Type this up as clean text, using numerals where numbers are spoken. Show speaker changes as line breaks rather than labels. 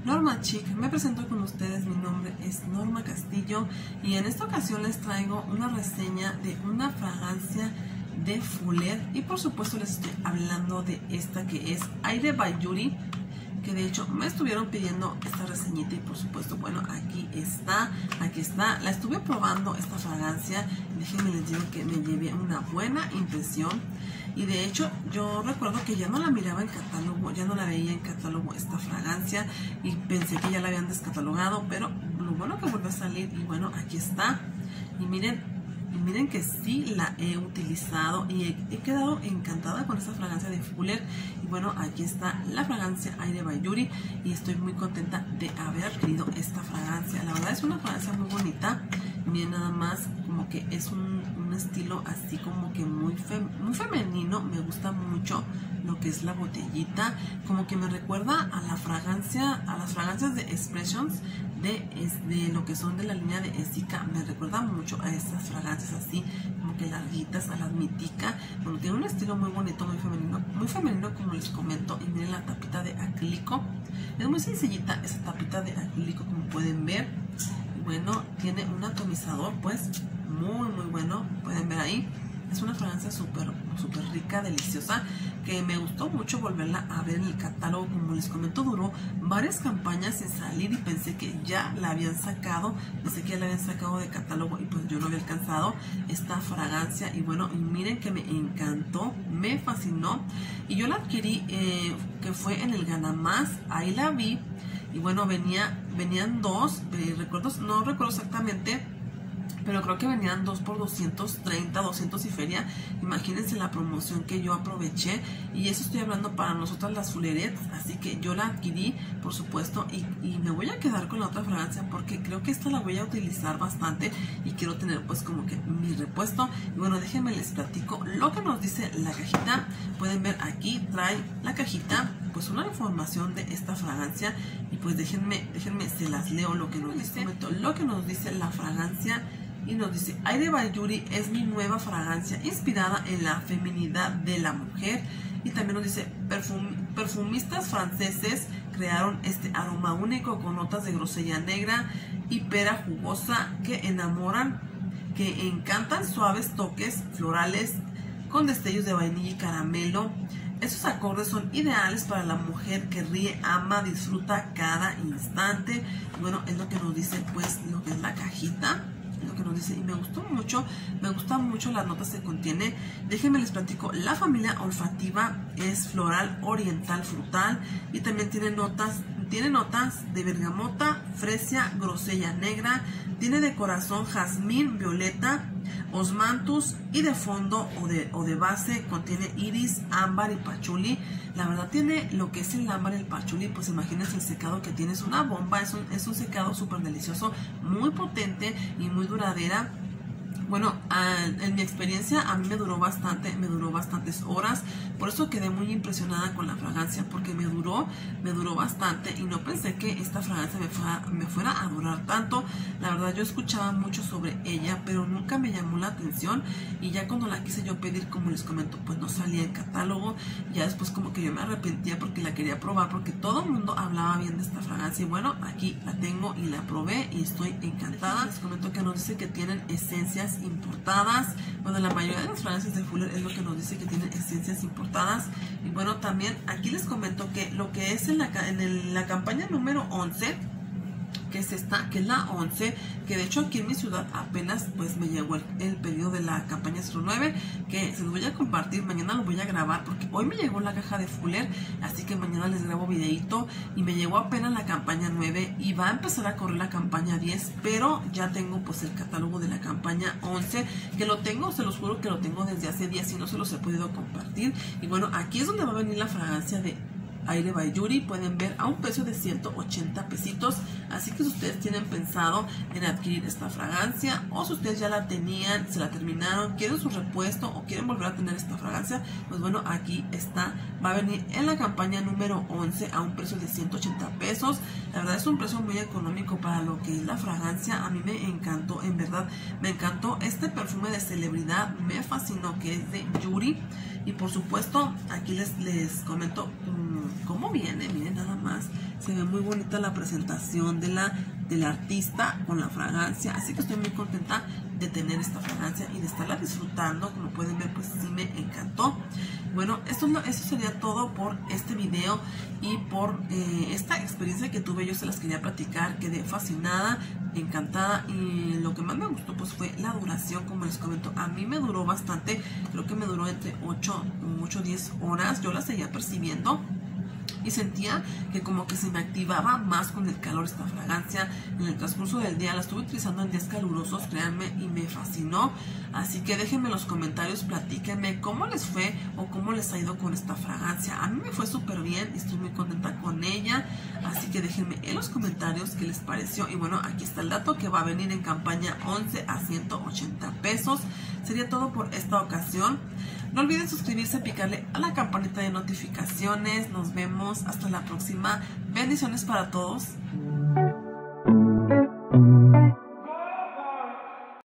Norma Chic, me presento con ustedes, mi nombre es Norma Castillo y en esta ocasión les traigo una reseña de una fragancia de Fuller y por supuesto les estoy hablando de esta que es Aire by Yuri, que de hecho me estuvieron pidiendo esta reseñita y por supuesto, bueno, aquí está, la estuve probando esta fragancia, déjenme les digo que me llevé una buena impresión y de hecho yo recuerdo que ya no la miraba en catálogo, ya no la veía en catálogo esta fragancia y pensé que ya la habían descatalogado, pero lo bueno que volvió a salir y bueno, aquí está y miren que sí la he utilizado y he quedado encantada con esta fragancia de Fuller. Y bueno, aquí está la fragancia Aire by Yuri y estoy muy contenta de haber adquirido esta fragancia. La verdad es una fragancia muy bonita. Miren nada más, como que es un estilo así como que muy femenino. Me gusta mucho lo que es la botellita, como que me recuerda a la fragancia, a las fragancias de Expressions de lo que son de la línea de Essica. Me recuerda mucho a estas fragancias así como que larguitas, a las Mitica. Bueno, tiene un estilo muy bonito, muy femenino como les comento. Y miren la tapita de acrílico, es muy sencillita esa tapita de acrílico como pueden ver. Y bueno, tiene un atomizador pues muy bueno, pueden ver ahí. Es una fragancia súper rica, deliciosa, que me gustó mucho volverla a ver en el catálogo. Como les comento, duró varias campañas sin salir y pensé que ya la habían sacado, de catálogo y pues yo no había alcanzado esta fragancia. Y bueno, y miren que me encantó, me fascinó y yo la adquirí, que fue en el Ganamás, ahí la vi y bueno, venían dos, no recuerdo exactamente, pero creo que venían 2 por 230, 200 y feria. Imagínense la promoción que yo aproveché. Y eso estoy hablando para nosotras las Fullerets. Así que yo la adquirí, por supuesto. Y me voy a quedar con la otra fragancia porque creo que esta la voy a utilizar bastante. Y quiero tener pues como que mi repuesto. Y bueno, déjenme les platico lo que nos dice la cajita. Pueden ver aquí, trae la cajita pues una información de esta fragancia. Y pues déjenme se las leo lo que nos dice. Lo que nos dice la fragancia. Y nos dice: Aire by Yuri es mi nueva fragancia inspirada en la feminidad de la mujer. Y también nos dice: perfumistas franceses crearon este aroma único con notas de grosella negra y pera jugosa que enamoran, que encantan, suaves toques florales con destellos de vainilla y caramelo. Esos acordes son ideales para la mujer que ríe, ama, disfruta cada instante. Bueno, es lo que nos dice pues lo que es la cajita, lo que nos dice, y me gustan mucho las notas que contiene. Déjenme les platico, la familia olfativa es floral, oriental, frutal y también tiene notas de bergamota, fresia, grosella negra, tiene de corazón jazmín, violeta, osmanthus y de fondo o de base contiene iris, ámbar y pachuli. La verdad tiene lo que es el ámbar y el pachuli, pues imagínense el secado que tiene, es una bomba, es un secado súper delicioso, muy potente y muy duradera. Bueno, en mi experiencia a mí me duró bastantes horas, por eso quedé muy impresionada con la fragancia, porque me duró bastante y no pensé que esta fragancia me fuera a durar tanto. La verdad yo escuchaba mucho sobre ella, pero nunca me llamó la atención y ya cuando la quise yo pedir, como les comento, pues no salía en catálogo. Ya después como que yo me arrepentía porque la quería probar, porque todo el mundo hablaba bien de esta fragancia y bueno, aquí la tengo y la probé y estoy encantada. Les comento que nos dice que tienen esencias importadas. Bueno, la mayoría de las fragancias de Fuller es lo que nos dice, que tienen esencias importadas. Y bueno, también aquí les comento que lo que es en la campaña número 11, que es esta, que es la 11, que de hecho aquí en mi ciudad apenas pues me llegó el pedido de la campaña 09, que se los voy a compartir, mañana lo voy a grabar porque hoy me llegó la caja de Fuller, así que mañana les grabo videito. Y me llegó apenas la campaña 9 y va a empezar a correr la campaña 10, pero ya tengo pues el catálogo de la campaña 11, que lo tengo, se los juro que lo tengo desde hace días y no se los he podido compartir. Y bueno, aquí es donde va a venir la fragancia de Aire by Yuri, pueden ver a un precio de 180 pesitos. Así que si ustedes tienen pensado en adquirir esta fragancia, o si ustedes ya la tenían, se la terminaron, quieren su repuesto o quieren volver a tener esta fragancia, pues bueno, aquí está, va a venir en la campaña número 11 a un precio de 180 pesos. La verdad es un precio muy económico para lo que es la fragancia. A mí me encantó, en verdad me encantó este perfume de celebridad, me fascinó, que es de Yuri. Y por supuesto aquí les comento cómo viene, miren nada más, se ve muy bonita la presentación del artista con la fragancia, así que estoy muy contenta de tener esta fragancia y de estarla disfrutando. Como pueden ver, pues sí me encantó. Bueno, eso sería todo por este video y por esta experiencia que tuve. Yo se las quería platicar, quedé fascinada, encantada, y lo que más me gustó pues fue la duración. Como les comento, a mí me duró bastante, creo que me duró entre 8 o 10 horas. Yo la seguía percibiendo y sentía que como que se me activaba más con el calor esta fragancia en el transcurso del día. La estuve utilizando en días calurosos, créanme, y me fascinó. Así que déjenme en los comentarios, platíquenme cómo les fue o cómo les ha ido con esta fragancia. A mí me fue súper bien y estoy muy contenta con ella, así que déjenme en los comentarios qué les pareció. Y bueno, aquí está el dato, que va a venir en campaña 11 a 180 pesos. Sería todo por esta ocasión. No olviden suscribirse, picarle a la campanita de notificaciones. Nos vemos hasta la próxima. Bendiciones para todos.